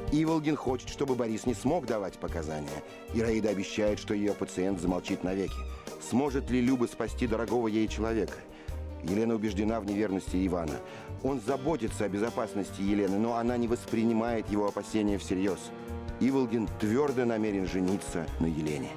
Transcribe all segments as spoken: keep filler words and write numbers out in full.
Иволгин хочет, чтобы Борис не смог давать показания. Ираида обещает, что ее пациент замолчит навеки. Сможет ли Люба спасти дорогого ей человека? Елена убеждена в неверности Ивана. Он заботится о безопасности Елены, но она не воспринимает его опасения всерьез. Иволгин твердо намерен жениться на Елене.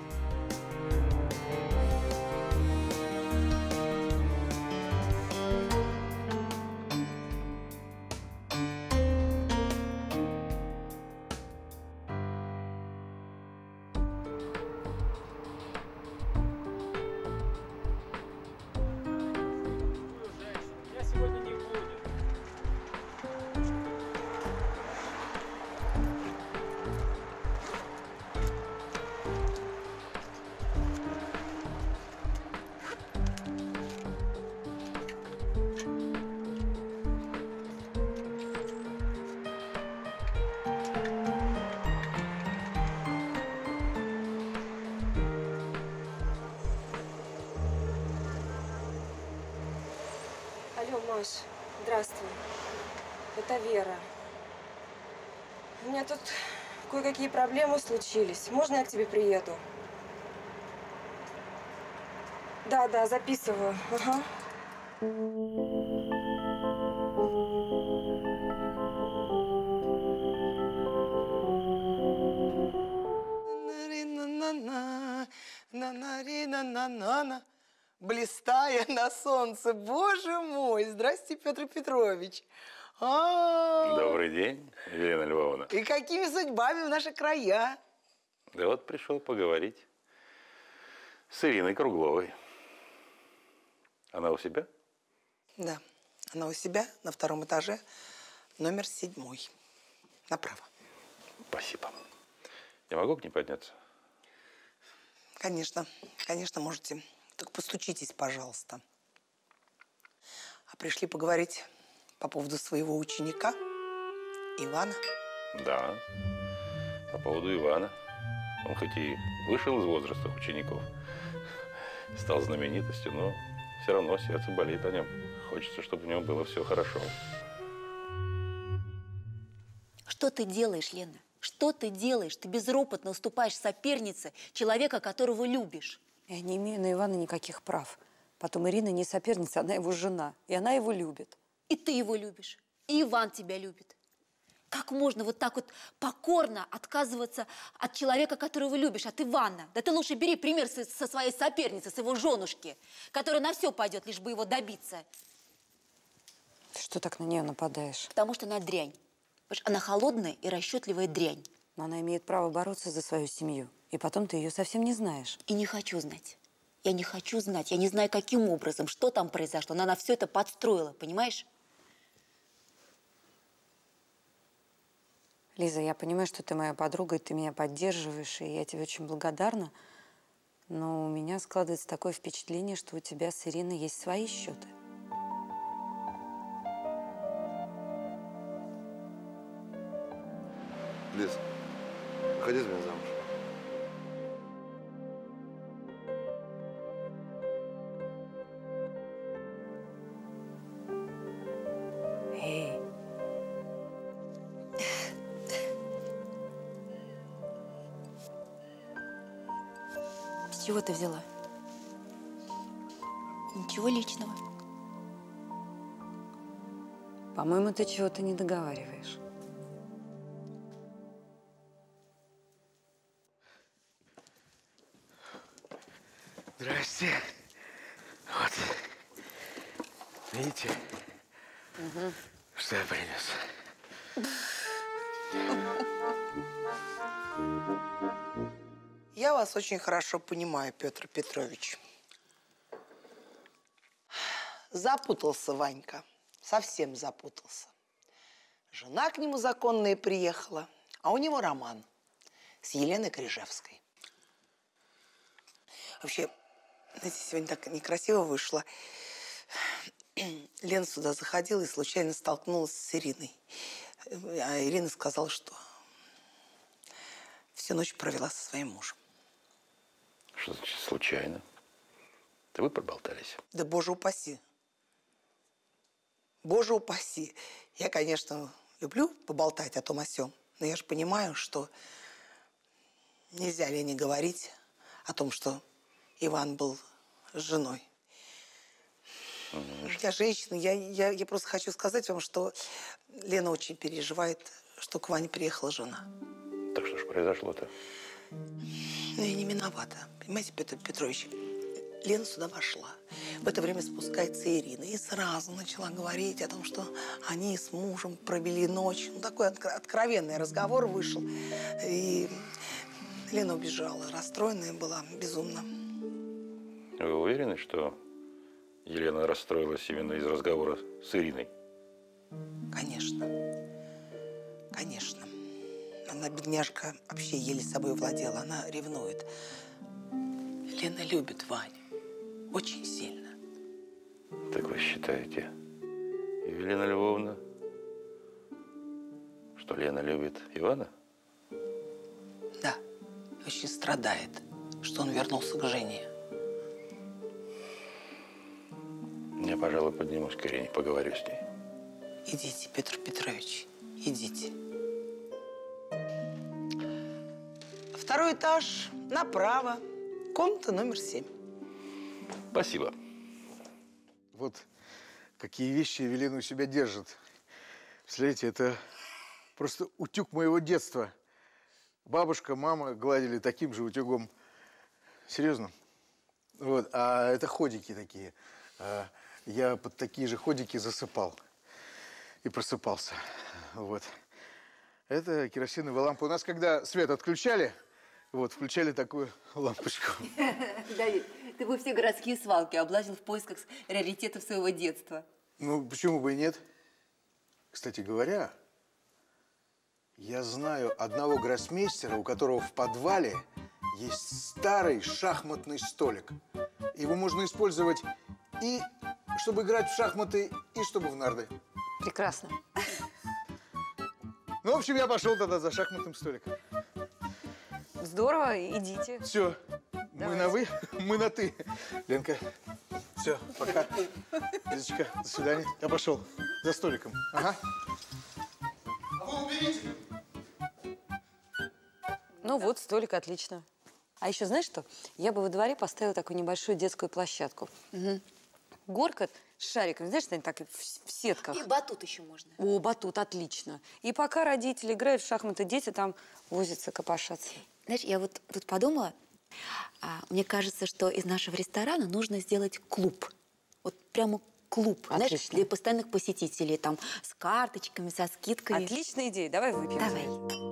Маш, здравствуй. Это Вера. У меня тут кое-какие проблемы случились. Можно я к тебе приеду? Да, да, записываю. Ага. На-на-на-на-на-на-на-на-на. Блистая на солнце, боже мой! Здрасте, Петр Петрович. А-а-а. Добрый день, Елена Львовна. И какими судьбами в наши края? Да вот пришел поговорить с Ириной Кругловой. Она у себя? Да, она у себя на втором этаже, номер седьмой. Направо. Спасибо. Я могу к ней подняться? Конечно, конечно, можете. Только постучитесь, пожалуйста. А пришли поговорить по поводу своего ученика Ивана? Да, по поводу Ивана. Он хоть и вышел из возраста учеников, стал знаменитостью, но все равно сердце болит о нем. Хочется, чтобы у него было все хорошо. Что ты делаешь, Лена? Что ты делаешь? Ты безропотно уступаешь сопернице человека, которого любишь. Я не имею на Ивана никаких прав. Потом Ирина не соперница, она его жена. И она его любит. И ты его любишь. И Иван тебя любит. Как можно вот так вот покорно отказываться от человека, которого любишь, от Ивана? Да ты лучше бери пример со, со своей соперницы, с его женушки, которая на все пойдет, лишь бы его добиться. Ты что так на нее нападаешь? Потому что она дрянь. Потому что она холодная и расчетливая дрянь. Но она имеет право бороться за свою семью. И потом ты ее совсем не знаешь. И не хочу знать. Я не хочу знать. Я не знаю, каким образом, что там произошло. Но она все это подстроила, понимаешь? Лиза, я понимаю, что ты моя подруга, и ты меня поддерживаешь, и я тебе очень благодарна. Но у меня складывается такое впечатление, что у тебя с Ириной есть свои счеты. Лиз, выходи за меня замуж. Эй. С чего ты взяла? Ничего личного. По-моему, ты чего-то не договариваешь. Здрасте. Вот. Видите? Угу. Что я принес? Я вас очень хорошо понимаю, Петр Петрович. Запутался Ванька. Совсем запутался. Жена к нему законная приехала, а у него роман с Еленой Крижевской. Вообще, знаете, сегодня так некрасиво вышло. Лена сюда заходила и случайно столкнулась с Ириной. А Ирина сказала, что всю ночь провела со своим мужем. Что значит случайно? Да вы проболтались? Да боже упаси. Боже упаси. Я, конечно, люблю поболтать о том о сём, Но я же понимаю, что нельзя Лене говорить о том, что Иван был с женой. Mm-hmm. Я женщина, я, я, я просто хочу сказать вам, что Лена очень переживает, что к Ване приехала жена. Так что ж произошло-то? Ну, я не виновата. Понимаете, Петр Петрович, Лена сюда вошла. В это время спускается Ирина и сразу начала говорить о том, что они с мужем провели ночь. Ну, такой откровенный разговор вышел. И Лена убежала, расстроенная была безумно. Вы уверены, что Елена расстроилась именно из разговора с Ириной? Конечно. Конечно. Она, бедняжка, вообще еле собой владела. Она ревнует. Лена любит Ваню. Очень сильно. Так вы считаете, Евелина Львовна, что Лена любит Ивана? Да. Очень страдает, что он вернулся к Жене. Я, пожалуй, поднимусь к Ирине, поговорю с ней. Идите, Петр Петрович, идите. Второй этаж, направо, комната номер семь. Спасибо. Вот какие вещи Евелина у себя держит. Представляете, это просто утюг моего детства. Бабушка, мама гладили таким же утюгом. Серьезно. Вот. А это ходики такие. Я под такие же ходики засыпал. И просыпался. Вот. Это керосиновая лампа. У нас, когда свет отключали, вот, включали такую лампочку. Давид, ты бы все городские свалки облазил в поисках раритетов своего детства. Ну, почему бы и нет? Кстати говоря, я знаю одного гроссмейстера, у которого в подвале есть старый шахматный столик. Его можно использовать и чтобы играть в шахматы, и чтобы в нарды. Прекрасно. Ну, в общем, я пошел тогда за шахматным столиком. Здорово, идите. Все, мы на вы, мы на ты. Ленка, все, пока. Лизочка, до свидания. Я пошел за столиком. Ага. А вы уберите. Ну вот, столик, отлично. А еще знаешь что? Я бы во дворе поставила такую небольшую детскую площадку. Угу. Горка с шариками, знаешь, они так в, в сетках. И батут еще можно. О, батут, отлично. И пока родители играют в шахматы, дети там возятся, копошатся. Знаешь, я вот тут подумала, а, мне кажется, что из нашего ресторана нужно сделать клуб. Вот прямо клуб. Знаешь, для постоянных посетителей, там, с карточками, со скидками. Отличная идея, давай выпьем. Давай.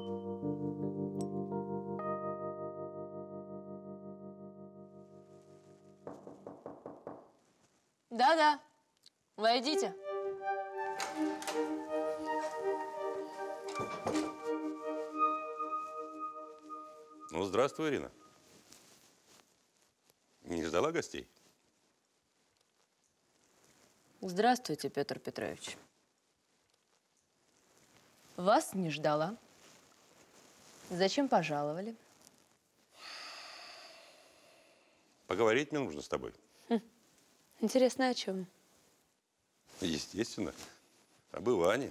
Да-да, войдите. Ну, здравствуй, Ирина. Не ждала гостей? Здравствуйте, Петр Петрович. Вас не ждала. Зачем пожаловали? Поговорить мне нужно с тобой. Хм. Интересно, о чем? Естественно. Об Иване.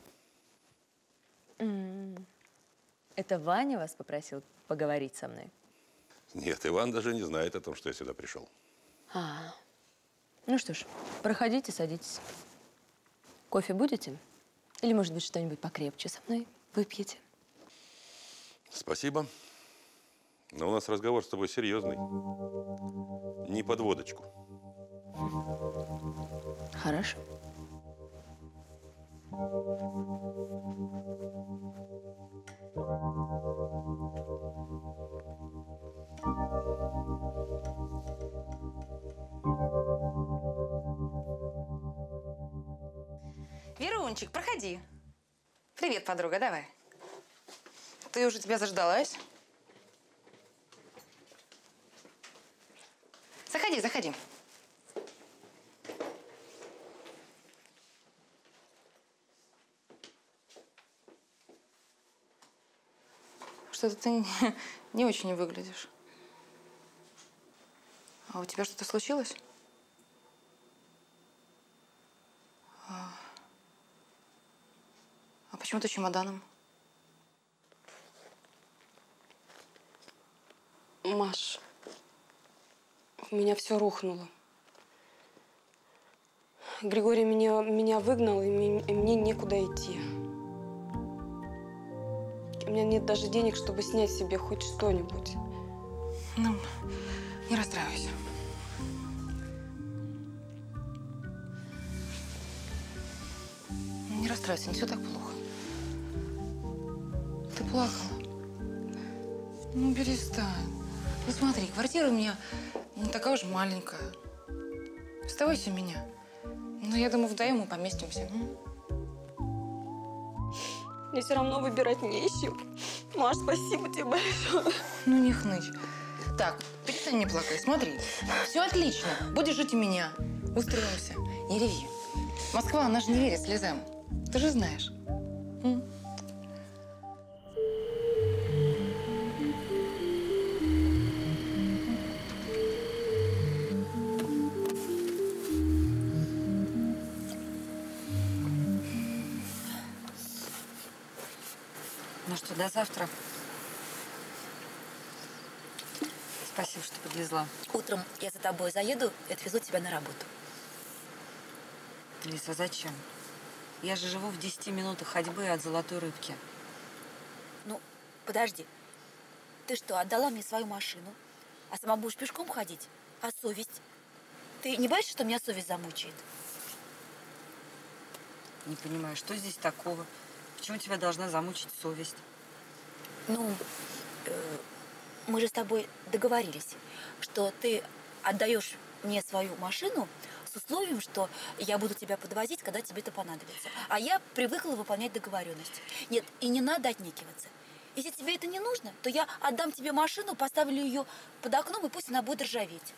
Mm. Это Ваня вас попросил поговорить со мной? Нет, Иван даже не знает о том, что я сюда пришел. А, ну что ж, проходите, садитесь. Кофе будете? Или, может быть, что-нибудь покрепче со мной выпьете? Спасибо. Но у нас разговор с тобой серьезный. Не под водочку. Хорошо. Верунчик, проходи. Привет, подруга, давай. Ты уже тебя заждалась? Заходи, заходи. Что-то ты не, не очень выглядишь. А у тебя что-то случилось? А, а почему ты чемоданом? Маш, у меня все рухнуло. Григорий меня, меня выгнал, и мне, и мне некуда идти. У меня нет даже денег, чтобы снять себе хоть что-нибудь. Ну, не расстраивайся. Не расстраивайся, не все так плохо. Ты плакала? Ну, перестань. Ну, смотри, квартира у меня не такая уж маленькая. Оставайся у меня. Ну, я думаю, вдвоем мы поместимся. М? Мне все равно выбирать не из чем. Маш, спасибо тебе большое. Ну, не хнычь. Так, перестань не плакать. Смотри, все отлично. Будешь жить у меня. Устроимся. Не реви. Москва, она же не верит слезам. Ты же знаешь. М? Ну что, до завтра. Спасибо, что подвезла. Утром я за тобой заеду и отвезу тебя на работу. Лиса, зачем? Я же живу в десяти минутах ходьбы от Золотой Рыбки. Ну, подожди. Ты что, отдала мне свою машину, а сама будешь пешком ходить? А совесть? Ты не боишься, что меня совесть замучает? Не понимаю, что здесь такого? Почему тебя должна замучить совесть? Ну, э, мы же с тобой договорились, что ты отдаешь мне свою машину с условием, что я буду тебя подвозить, когда тебе это понадобится. А я привыкла выполнять договоренности. Нет, и не надо отнекиваться. Если тебе это не нужно, то я отдам тебе машину, поставлю ее под окном, и пусть она будет ржаветь.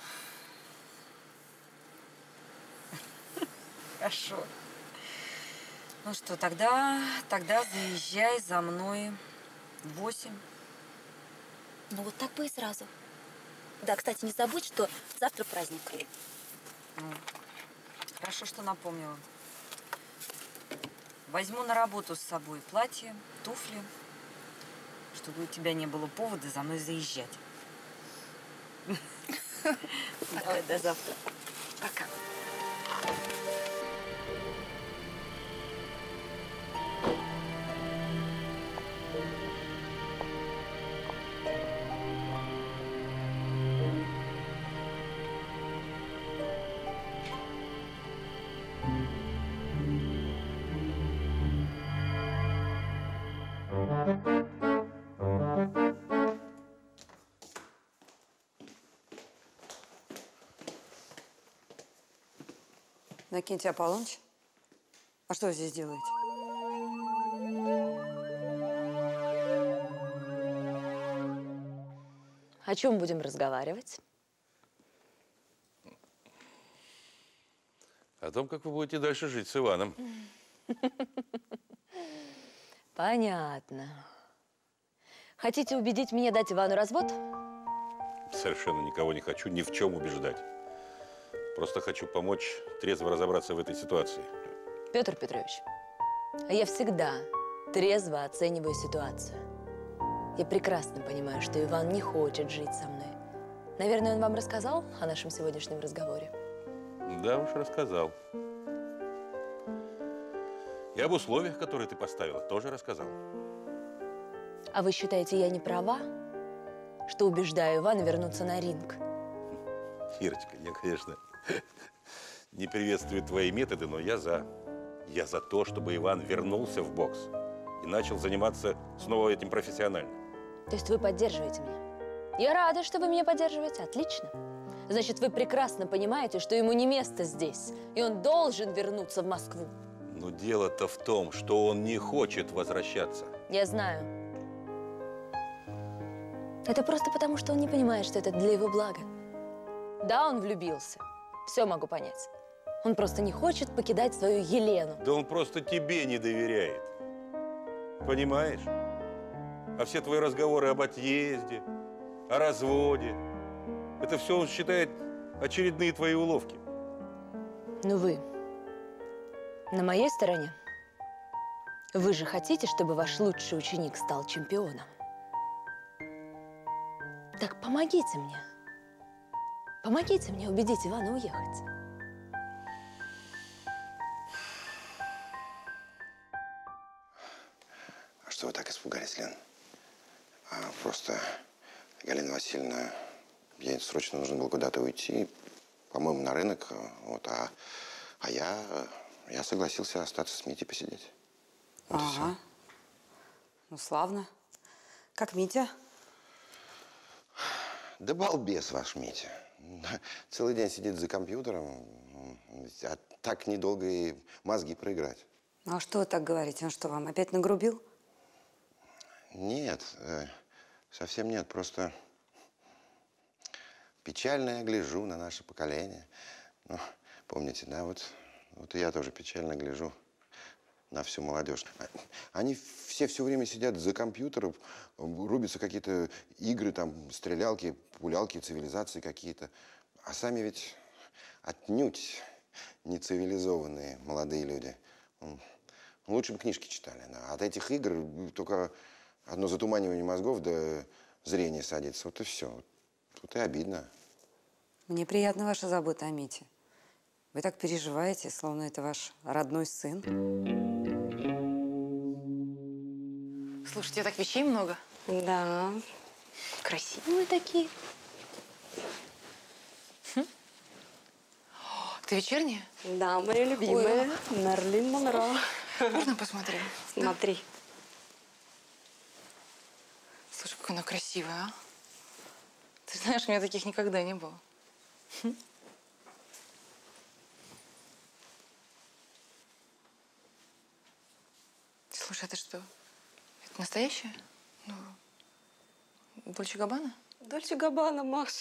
Хорошо. Ну что, тогда, тогда заезжай за мной в восемь. Ну вот так бы и сразу. Да, кстати, не забудь, что завтра праздник. Ну, хорошо, что напомнила. Возьму на работу с собой платье, туфли, чтобы у тебя не было повода за мной заезжать. Давай, до завтра. Пока. Иннокентий Аполлоныч, а что вы здесь делаете? О чем будем разговаривать? О том, как вы будете дальше жить с Иваном. Понятно. Хотите убедить меня дать Ивану развод? Совершенно никого не хочу ни в чем убеждать. Просто хочу помочь трезво разобраться в этой ситуации. Петр Петрович, я всегда трезво оцениваю ситуацию. Я прекрасно понимаю, что Иван не хочет жить со мной. Наверное, он вам рассказал о нашем сегодняшнем разговоре? Да уж, рассказал. И об условиях, которые ты поставила, тоже рассказал. А вы считаете, я не права, что убеждаю Ивана вернуться на ринг? Ирочка, я, конечно, не приветствую твои методы, но я за. Я за то, чтобы Иван вернулся в бокс и начал заниматься снова этим профессионально. То есть вы поддерживаете меня? Я рада, что вы меня поддерживаете. Отлично. Значит, вы прекрасно понимаете, что ему не место здесь, и он должен вернуться в Москву. Но дело-то в том, что он не хочет возвращаться. Я знаю. Это просто потому, что он не понимает, что это для его блага. Да, он влюбился. Все могу понять. Он просто не хочет покидать свою Елену. Да он просто тебе не доверяет. Понимаешь? А все твои разговоры об отъезде, о разводе, это все он считает очередные твои уловки. Ну вы на моей стороне. Вы же хотите, чтобы ваш лучший ученик стал чемпионом. Так помогите мне. Помогите мне убедить Ивана уехать. А что вы так испугались, Лен? А, просто Галина Васильевна, ей срочно нужно было куда-то уйти, по-моему, на рынок. Вот, а, а я, я согласился остаться с Митей посидеть. Вот ага. Ну, славно. Как Митя? Да балбес ваш Митя. Целый день сидит за компьютером, а так недолго и мозги проиграть. Ну, а что вы так говорите? Он что, вам опять нагрубил? Нет, совсем нет. Просто печально я гляжу на наше поколение. Ну, помните, да, вот, вот и я тоже печально гляжу на всю молодежь. Они все все время сидят за компьютером, рубятся какие-то игры, там, стрелялки, пулялки, цивилизации какие-то. А сами ведь отнюдь не цивилизованные молодые люди. Лучше бы книжки читали. От этих игр только одно затуманивание мозгов, да зрение садится. Вот и все. Вот и обидно. Мне приятна ваша забота о Мите. Вы так переживаете, словно это ваш родной сын. Слушай, у тебя так вещей много. Да. Красивые такие. Хм. О, ты вечерняя? Да, моя любимая. Мерлин Монро. Можно посмотреть? Смотри. Слушай, какая она красивая, а? Ты знаешь, у меня таких никогда не было. Хм. Слушай, это что? Это настоящее? Ну, Дольче Габбана? Дольче Габбана, Маш.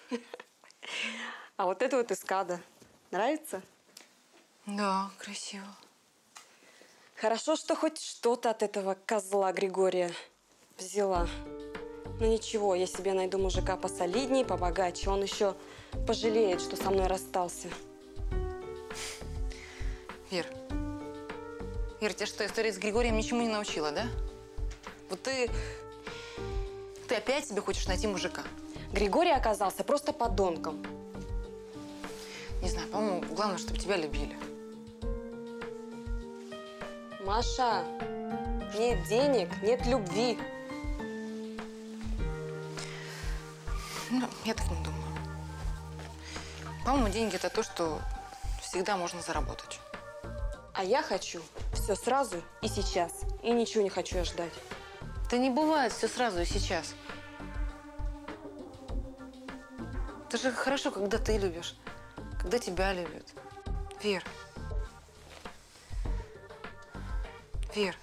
А вот это вот эскада. Нравится? Да, красиво. Хорошо, что хоть что-то от этого козла Григория взяла. Ну ничего, я себе найду мужика посолиднее, побогаче. Он еще пожалеет, что со мной расстался. Вер, Вер, тебя что, история с Григорием ничему не научила, да? Вот ты… Ты опять себе хочешь найти мужика. Григорий оказался просто подонком. Не знаю, по-моему, главное, чтобы тебя любили. Маша, нет денег, нет любви. Ну, я так не думаю. По-моему, деньги – это то, что всегда можно заработать. А я хочу все сразу и сейчас. И ничего не хочу я ждать. Да не бывает все сразу и сейчас. Это же хорошо, когда ты любишь, когда тебя любят. Вер. Вер.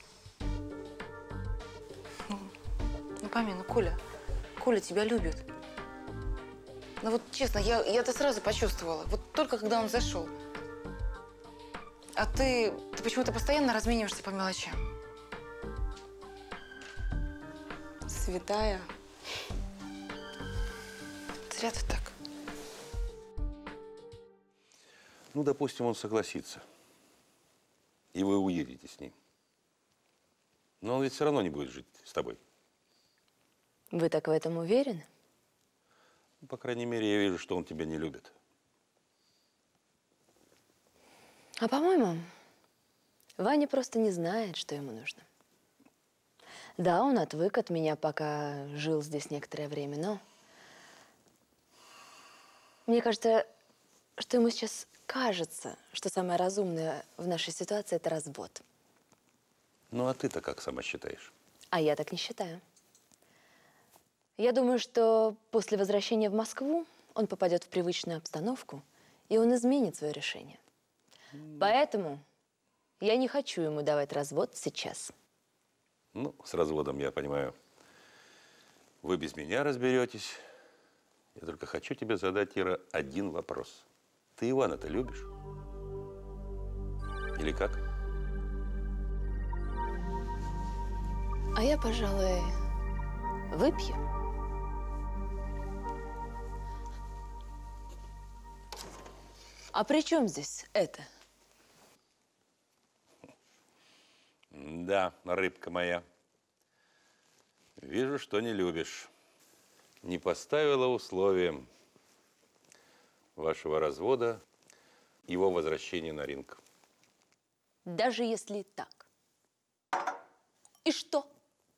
Ну, ну пойми, ну Коля, Коля тебя любит. Ну вот честно, я, я это сразу почувствовала. Вот только когда он зашел. А ты, ты почему-то постоянно размениваешься по мелочам. Святая. Зря ты так. Ну, допустим, он согласится. И вы уедете с ним. Но он ведь все равно не будет жить с тобой. Вы так в этом уверены? Ну, по крайней мере, я вижу, что он тебя не любит. А по-моему, Ваня просто не знает, что ему нужно. Да, он отвык от меня, пока жил здесь некоторое время, но… Мне кажется, что ему сейчас кажется, что самое разумное в нашей ситуации – это развод. Ну, а ты-то как сама считаешь? А я так не считаю. Я думаю, что после возвращения в Москву он попадет в привычную обстановку, и он изменит свое решение. Поэтому я не хочу ему давать развод сейчас. Ну, с разводом, я понимаю, вы без меня разберетесь. Я только хочу тебе задать, Ира, один вопрос. Ты Ивана-то любишь? Или как? А я, пожалуй, выпью. А при чем здесь это? Да, рыбка моя. Вижу, что не любишь. не поставила условием вашего развода его возвращения на ринг. Даже если так. И что?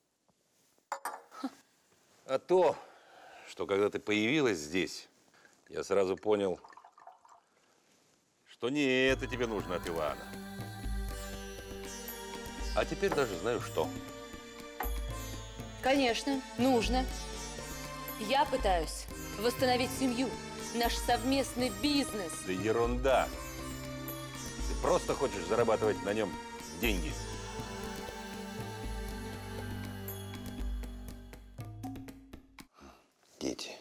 А то, что когда ты появилась здесь, я сразу понял, что не это тебе нужно от Ивана. А теперь даже знаю, что. Конечно, нужно. Я пытаюсь восстановить семью, наш совместный бизнес. Да ерунда. Ты просто хочешь зарабатывать на нем деньги. Дети.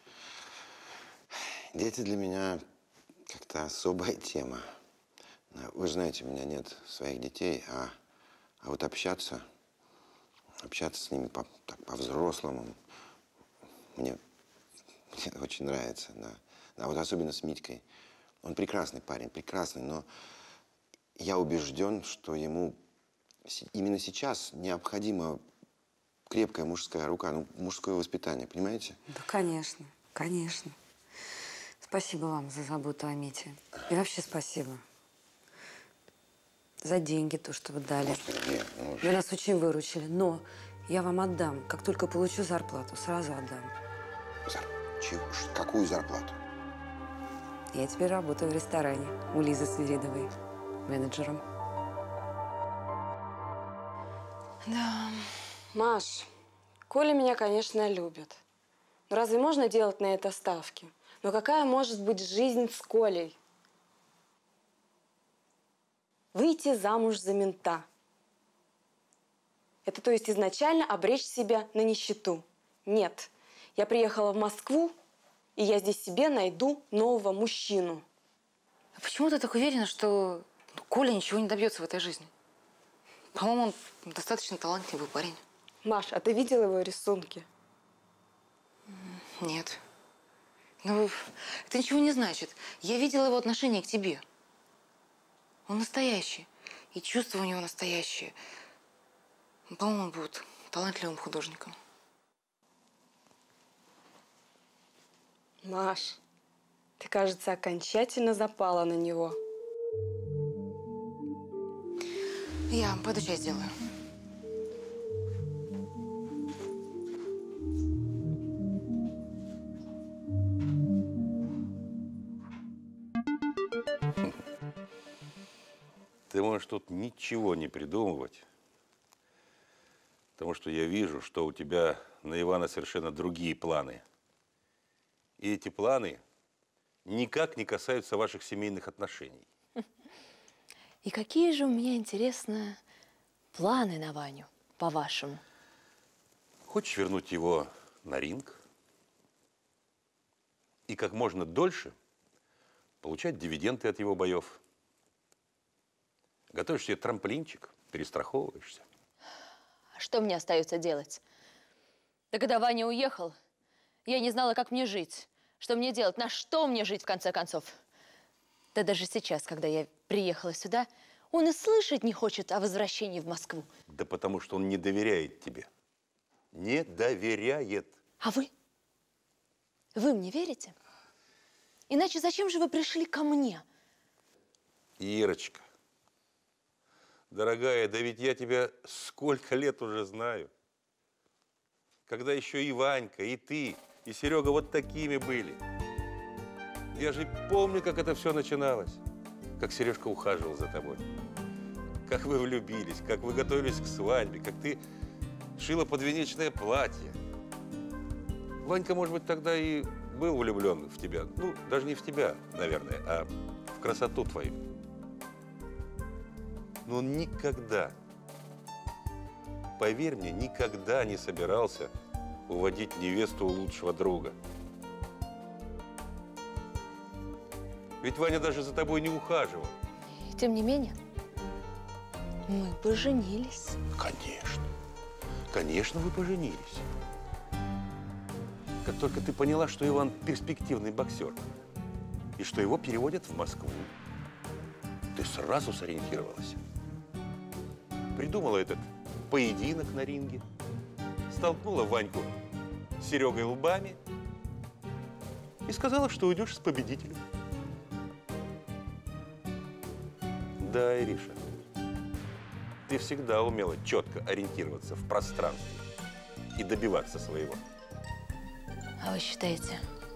Дети для меня как-то особая тема. Вы же знаете, у меня нет своих детей, а, а вот общаться, общаться с ними по, так, по-взрослому мне, мне очень нравится. Да. А вот особенно с Митькой. Он прекрасный парень, прекрасный, но я убежден, что ему именно сейчас необходима крепкая мужская рука, ну, мужское воспитание, понимаете? Да, конечно, конечно. Спасибо вам за заботу о Мите. И вообще спасибо. За деньги, то, что вы дали. Господи, нет, ну, Вы нас очень выручили. Но я вам отдам. Как только получу зарплату, сразу отдам. Зар... Чего? Какую зарплату? Я теперь работаю в ресторане у Лизы Свиридовой менеджером. Да. Маш, Коля меня, конечно, любит. Но разве можно делать на это ставки? Но какая может быть жизнь с Колей? Выйти замуж за мента. Это то есть изначально обречь себя на нищету. Нет. Я приехала в Москву, и я здесь себе найду нового мужчину. А почему ты так уверена, что Коля ничего не добьется в этой жизни? По-моему, он достаточно талантливый парень. Маш, а ты видела его рисунки? Нет. Ну, это ничего не значит. Я видела его отношение к тебе. Он настоящий. И чувства у него настоящие. По-моему, он будет талантливым художником. Маш, ты, кажется, окончательно запала на него. Я пойду чай сделаю. Ты можешь тут ничего не придумывать, потому что я вижу, что у тебя на Ивана совершенно другие планы. И эти планы никак не касаются ваших семейных отношений. И какие же у меня, интересно, планы на Ваню, по-вашему? Хочешь вернуть его на ринг и как можно дольше получать дивиденды от его боев? Готовишь себе трамплинчик, перестраховываешься. А что мне остается делать? Да когда Ваня уехал, я не знала, как мне жить. Что мне делать? На что мне жить, в конце концов? Да даже сейчас, когда я приехала сюда, он и слышать не хочет о возвращении в Москву. Да потому что он не доверяет тебе. Не доверяет. А вы? Вы мне верите? Иначе зачем же вы пришли ко мне? Ирочка, дорогая, да ведь я тебя сколько лет уже знаю. Когда еще и Ванька, и ты, и Серега вот такими были. Я же помню, как это все начиналось. Как Сережка ухаживал за тобой. Как вы влюбились, как вы готовились к свадьбе, как ты шила подвенечное платье. Ванька, может быть, тогда и был влюблен в тебя. Ну, даже не в тебя, наверное, а в красоту твою. Но он никогда, поверь мне, никогда не собирался уводить невесту у лучшего друга. Ведь Ваня даже за тобой не ухаживал. И тем не менее, мы поженились. Конечно. Конечно, вы поженились. Как только ты поняла, что Иван перспективный боксер, и что его переводят в Москву, ты сразу сориентировалась. Придумала этот поединок на ринге, столкнула Ваньку с Серегой лбами и сказала, что уйдешь с победителем. Да, Ириша, ты всегда умела четко ориентироваться в пространстве и добиваться своего. А вы считаете,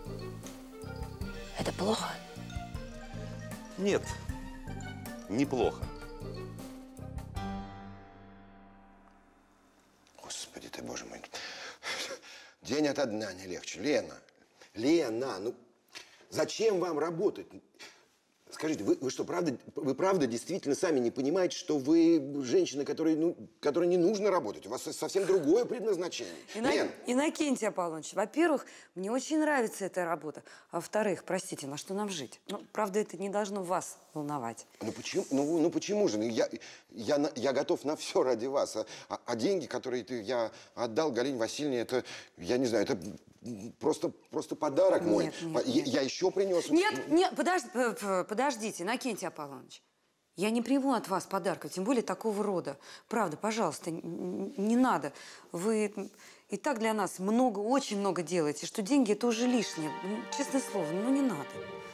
это плохо? Нет, неплохо. Господи ты, боже мой. День ото дня не легче. Лена, Лена, ну зачем вам работать? Скажите, вы, вы что, правда, вы правда действительно сами не понимаете, что вы женщина, которой, ну, которой не нужно работать? У вас совсем другое предназначение. Ина... Лен. Иннокентий Аполлоныч, во-первых, мне очень нравится эта работа. А во-вторых, простите, на что нам жить? Ну, правда, это не должно вас волновать. Ну почему, ну, ну, почему же? Ну, я, я, на- я готов на все ради вас. А, а- а деньги, которые ты, я отдал Галине Васильевне, это, я не знаю, это просто, просто подарок мой. Нет, нет, По- я, нет. я еще принес. Нет, нет, подож- п- п- подождите, Иннокентий Аполлоныч. Я не приму от вас подарка, тем более такого рода. Правда, пожалуйста, н- н- не надо. Вы и так для нас много, очень много делаете, что деньги – это уже лишнее. Ну, честное слово, ну не надо.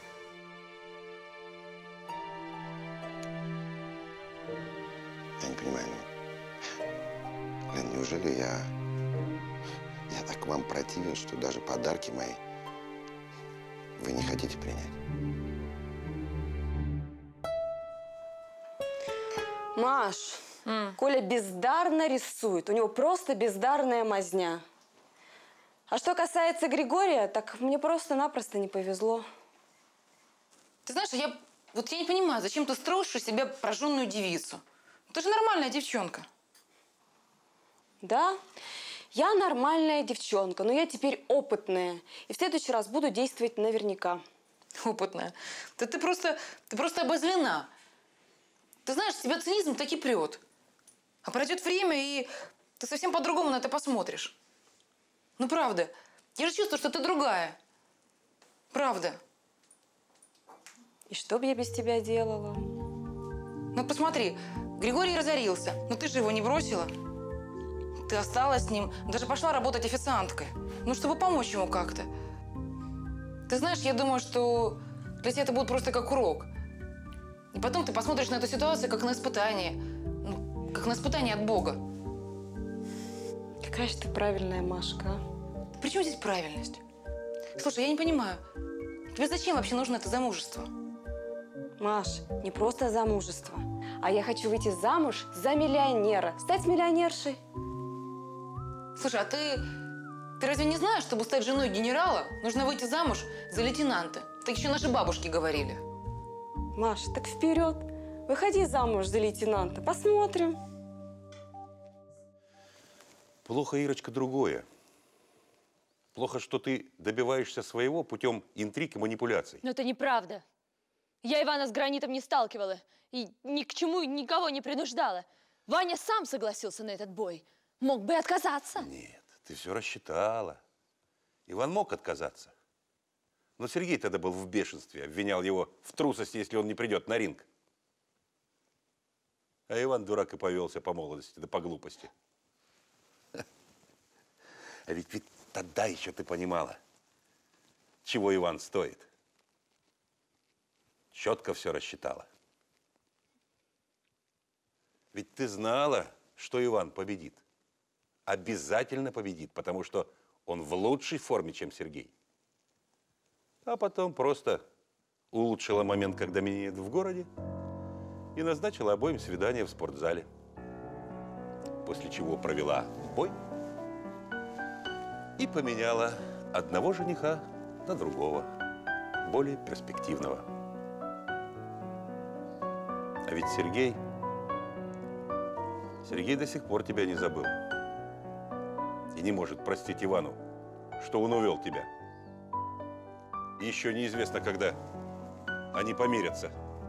Я не понимаю, ну, Лен, неужели я, я так вам противен, что даже подарки мои вы не хотите принять? Маш, Коля бездарно рисует. У него просто бездарная мазня. А что касается Григория, так мне просто-напросто не повезло. Ты знаешь, я вот я не понимаю, зачем ты строишь из себя прожженную девицу? Ты же нормальная девчонка. Да, я нормальная девчонка, но я теперь опытная. И в следующий раз буду действовать наверняка. Опытная. Да ты просто, ты просто обозлена. Ты знаешь, тебя цинизм таки прет. А пройдет время, и ты совсем по-другому на это посмотришь. Ну, правда. Я же чувствую, что ты другая. Правда. И что бы я без тебя делала? Ну, посмотри, Григорий разорился, но ты же его не бросила. Ты осталась с ним, даже пошла работать официанткой. Ну, чтобы помочь ему как-то. Ты знаешь, я думаю, что для тебя это будет просто как урок. И потом ты посмотришь на эту ситуацию как на испытание. Ну, как на испытание от Бога. Какая же ты правильная, Машка. а? При чем здесь правильность? Слушай, я не понимаю, тебе зачем вообще нужно это замужество? Маш, не просто замужество, а я хочу выйти замуж за миллионера, стать миллионершей. Слушай, а ты, ты разве не знаешь, чтобы стать женой генерала, нужно выйти замуж за лейтенанта? Так еще наши бабушки говорили. Маш, так вперед. Выходи замуж за лейтенанта, посмотрим. Плохо, Ирочка, другое. Плохо, что ты добиваешься своего путем интриг и манипуляций. Но это неправда. Я Ивана с Гранитом не сталкивала и ни к чему никого не принуждала. Ваня сам согласился на этот бой. Мог бы и отказаться. Нет, ты все рассчитала. Иван мог отказаться. Но Сергей тогда был в бешенстве, обвинял его в трусости, если он не придет на ринг. А Иван дурак и повелся по молодости, да по глупости. А ведь, ведь тогда еще ты понимала, чего Иван стоит. Четко все рассчитала. Ведь ты знала, что Иван победит. Обязательно победит, потому что он в лучшей форме, чем Сергей. А потом просто улучшила момент, когда меня нет в городе, и назначила обоим свидание в спортзале. После чего провела бой и поменяла одного жениха на другого, более перспективного. А ведь Сергей, Сергей до сих пор тебя не забыл. И не может простить Ивану, что он увел тебя. И еще неизвестно, когда они помирятся.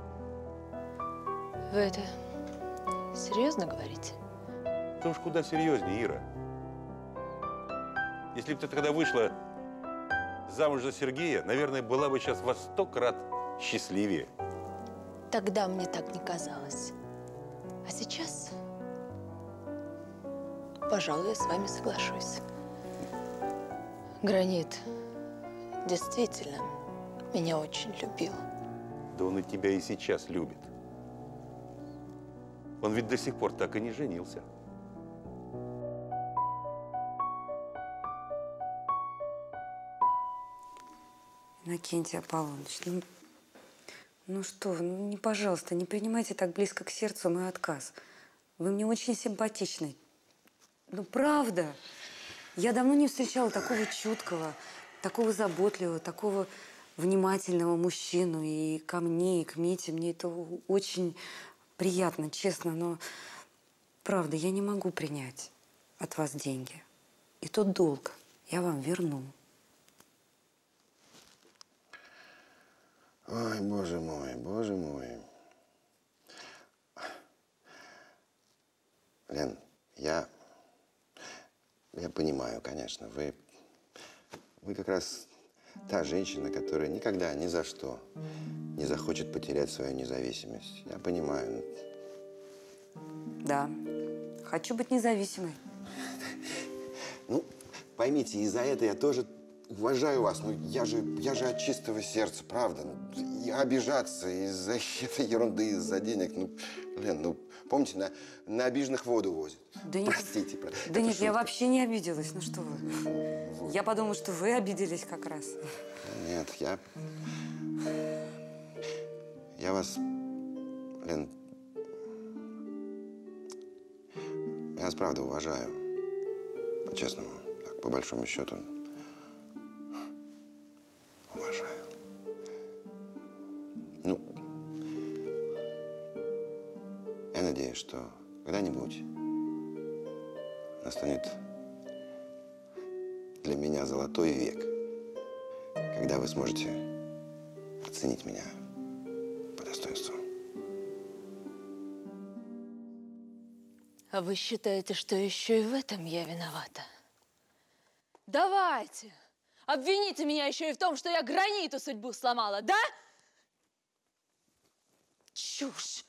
Вы это серьезно говорите? Да уж куда серьезнее, Ира. Если бы ты тогда вышла замуж за Сергея, наверное, была бы сейчас во сто крат счастливее. Тогда мне так не казалось. А сейчас, пожалуй, я с вами соглашусь. Гранит действительно меня очень любил. Да он и тебя и сейчас любит. Он ведь до сих пор так и не женился. Иннокентий Аполлоныч, ну, ну что вы, ну не, пожалуйста, не принимайте так близко к сердцу мой отказ. Вы мне очень симпатичны. Ну, правда. Я давно не встречала такого чуткого, такого заботливого, такого внимательного мужчину. И ко мне, и к Мите. Мне это очень приятно, честно. Но, правда, я не могу принять от вас деньги. И тот долг я вам верну. Ой, боже мой, боже мой. Лен, я, я понимаю, конечно, вы, вы как раз та женщина, которая никогда, ни за что не захочет потерять свою независимость. Я понимаю. Да, хочу быть независимой. Ну, поймите, и за это я тоже уважаю вас. Ну, я же, я же от чистого сердца, правда. И обижаться из-за этой ерунды, из-за денег. Ну, Лен, ну, помните, на, на обиженных воду возят. Да нет, Простите. Про, да нет, шутка. Я вообще не обиделась. Ну что вы. Вот. Я подумала, что вы обиделись как раз. Нет, я... Я вас, Лен... Я вас, правда, уважаю. По-честному, так, по большому счету. Уважаю. Ну, я надеюсь, что когда-нибудь настанет для меня золотой век, когда вы сможете оценить меня по достоинству. А вы считаете, что еще и в этом я виновата? Давайте! Обвините меня еще и в том, что я Граниту судьбу сломала, да? Чушь!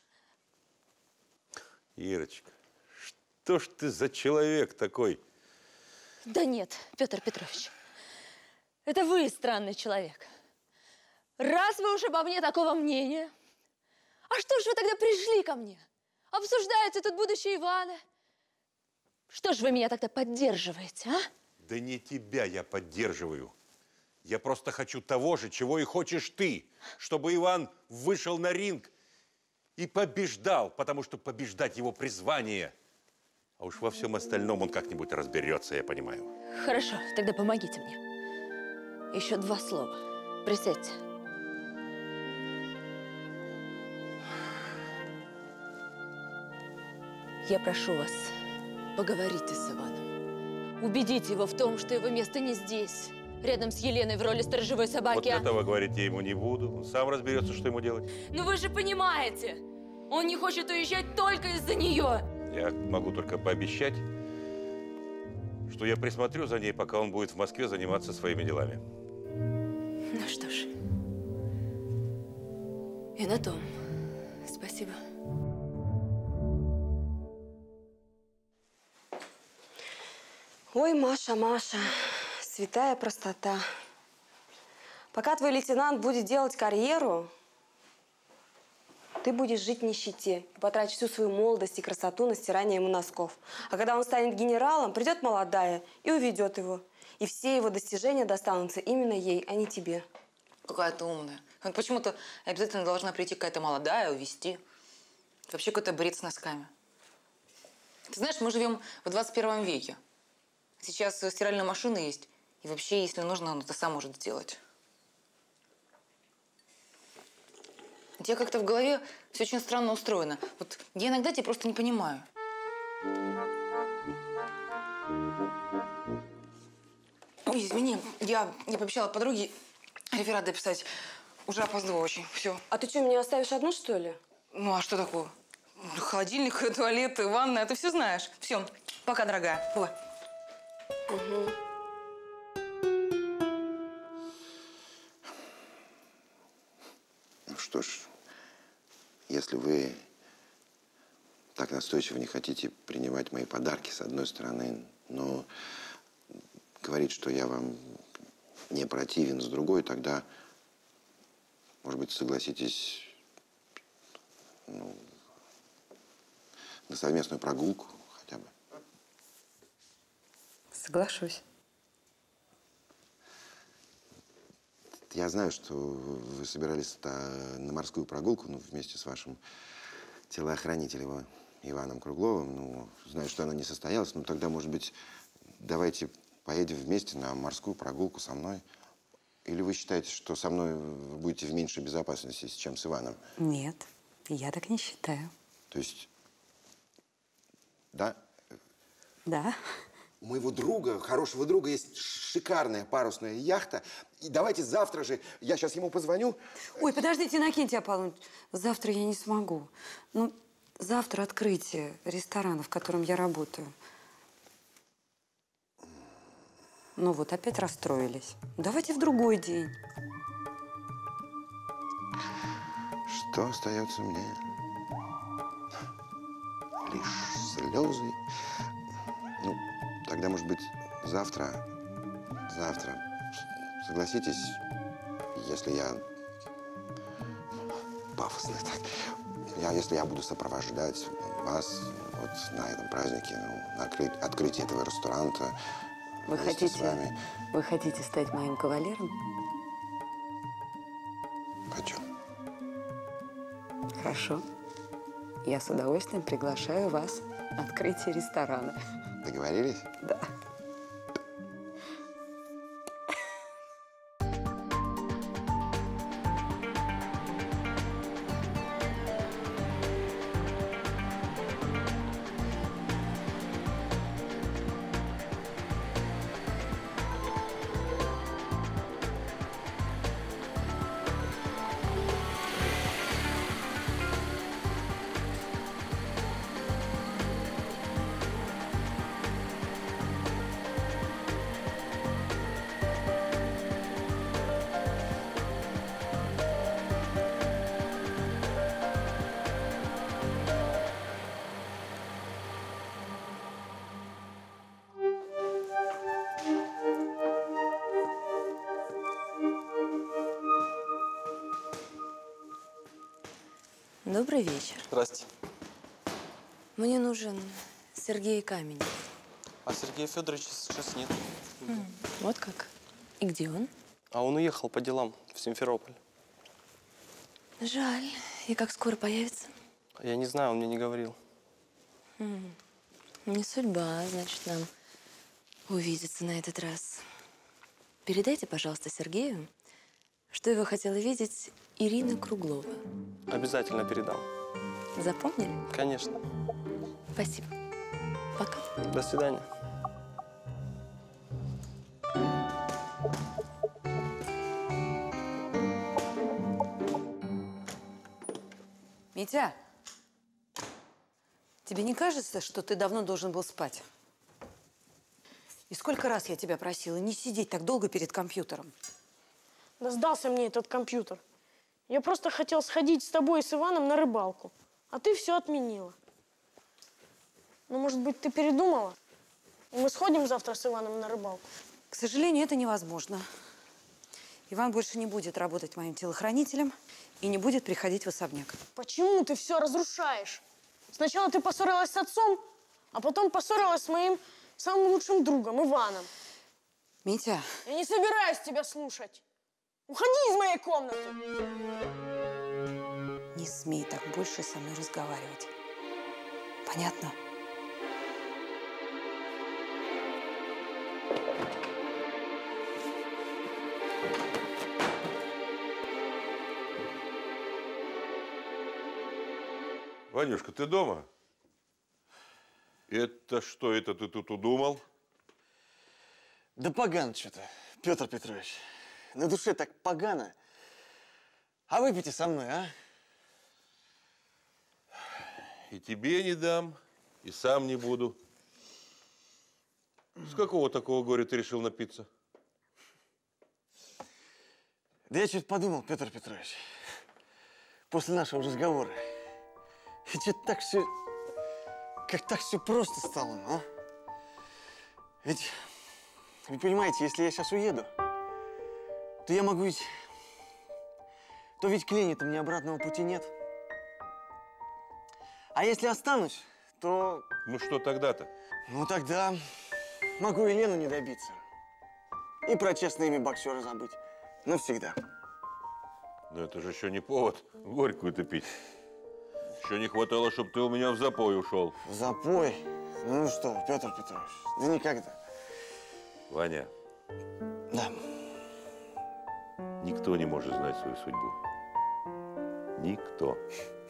Ирочка, что ж ты за человек такой? Да нет, Петр Петрович, это вы странный человек. Раз вы уж обо мне такого мнения, а что ж вы тогда пришли ко мне? Обсуждаете тут будущее Ивана. Что ж вы меня тогда поддерживаете, а? Да не тебя я поддерживаю. Я просто хочу того же, чего и хочешь ты. Чтобы Иван вышел на ринг и побеждал, потому что побеждать его призвание. А уж во всем остальном он как-нибудь разберется, я понимаю. Хорошо, тогда помогите мне. Еще два слова. Присядьте. Я прошу вас, поговорите с Иваном. Убедите его в том, что его место не здесь, рядом с Еленой в роли сторожевой собаки. Вот этого говорить я ему не буду. Он сам разберется, что ему делать. Ну вы же понимаете, он не хочет уезжать только из-за нее. Я могу только пообещать, что я присмотрю за ней, пока он будет в Москве заниматься своими делами. Ну что ж, и на том. Спасибо. Ой, Маша, Маша, святая простота. Пока твой лейтенант будет делать карьеру, ты будешь жить в нищете и потратишь всю свою молодость и красоту на стирание ему носков. А когда он станет генералом, придет молодая и уведет его. И все его достижения достанутся именно ей, а не тебе. Какая ты умная. Почему-то обязательно должна прийти какая-то молодая, увезти. Вообще какой-то бред с носками. Ты знаешь, мы живем в двадцать первом веке. Сейчас стиральная машина есть. И вообще, если нужно, он это сам может сделать. У тебя как-то в голове все очень странно устроено. Вот я иногда тебя просто не понимаю. Ой, извини, я не пообещала подруге реферат дописать. Уже опаздываю очень. Все. А ты что, меня оставишь одну, что ли? Ну, а что такого? Холодильник, туалет, ванная, ты все знаешь. Все, пока, дорогая. Бывай. Угу. Ну что ж, если вы так настойчиво не хотите принимать мои подарки, с одной стороны, но говорить, что я вам не противен с другой, тогда, может быть, согласитесь, ну, на совместную прогулку хотя бы. Соглашусь. Я знаю, что вы собирались на морскую прогулку, ну, вместе с вашим телохранителем Иваном Кругловым. Ну, знаю, что она не состоялась, но тогда, может быть, давайте поедем вместе на морскую прогулку со мной. Или вы считаете, что со мной вы будете в меньшей безопасности, чем с Иваном? Нет, я так не считаю. То есть, да? Да. У моего друга, хорошего друга, есть шикарная парусная яхта. И давайте завтра же, я сейчас ему позвоню. Ой, подождите, Иннокентий Аполлоныч, завтра я не смогу. Ну, завтра открытие ресторана, в котором я работаю. Ну вот, опять расстроились. Давайте в другой день. Что остается мне? Лишь слезы. Ну, тогда, может быть, завтра, завтра, согласитесь, если я пафосный так, я, если я буду сопровождать вас вот на этом празднике, ну, на откры- открытии этого ресторана. Вы хотите, с вами. Вы хотите стать моим кавалером? Хочу. Хорошо. Я с удовольствием приглашаю вас на открытие ресторана. Договорились? Да. Добрый вечер. Здрасте. Мне нужен Сергей Каменев. А Сергея Федоровича сейчас нет. М, Вот как? И где он? А он уехал по делам в Симферополь. Жаль. И как скоро появится? Я не знаю, он мне не говорил. М, Не судьба, значит, нам увидеться на этот раз. Передайте, пожалуйста, Сергею, что его хотела видеть Ирина Круглова. Обязательно передам. Запомнили? Конечно. Спасибо. Пока. До свидания. Митя, тебе не кажется, что ты давно должен был спать? И сколько раз я тебя просила не сидеть так долго перед компьютером? Да сдался мне этот компьютер. Я просто хотел сходить с тобой и с Иваном на рыбалку, а ты все отменила. Ну, может быть, ты передумала? И мы сходим завтра с Иваном на рыбалку? К сожалению, это невозможно. Иван больше не будет работать моим телохранителем и не будет приходить в особняк. Почему ты все разрушаешь? Сначала ты поссорилась с отцом, а потом поссорилась с моим самым лучшим другом, Иваном. Митя. Я не собираюсь тебя слушать. Уходи из моей комнаты! Не смей так больше со мной разговаривать. Понятно? Ванюшка, ты дома? Это что это ты тут удумал? Да погано что-то, Петр Петрович. На душе так погано. А выпейте со мной, а? И тебе не дам, и сам не буду. С какого такого горя ты решил напиться? Да я что-то подумал, Петр Петрович. После нашего разговора. И что-то так все... Как так все просто стало, ну, а? Ведь, вы понимаете, если я сейчас уеду, то я могу ведь… То ведь к Лене-то мне обратного пути нет. А если останусь, то… Ну что тогда-то? Ну тогда могу и Лену не добиться. И про честное имя боксера забыть. Навсегда. Но это же еще не повод горькую-то пить. Еще не хватало, чтобы ты у меня в запой ушел. В запой? Ну что, Петр Петрович, да никогда. Ваня. Да. Никто не может знать свою судьбу. Никто.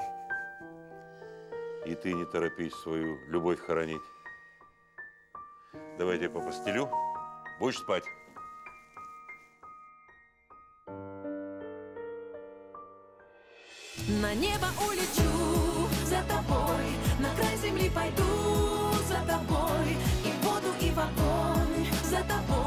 И ты не торопись свою любовь хоронить. Давай я тебе попостелю. Будешь спать. На небо улечу за тобой, на край земли пойду за тобой, и в воду, и в огонь за тобой.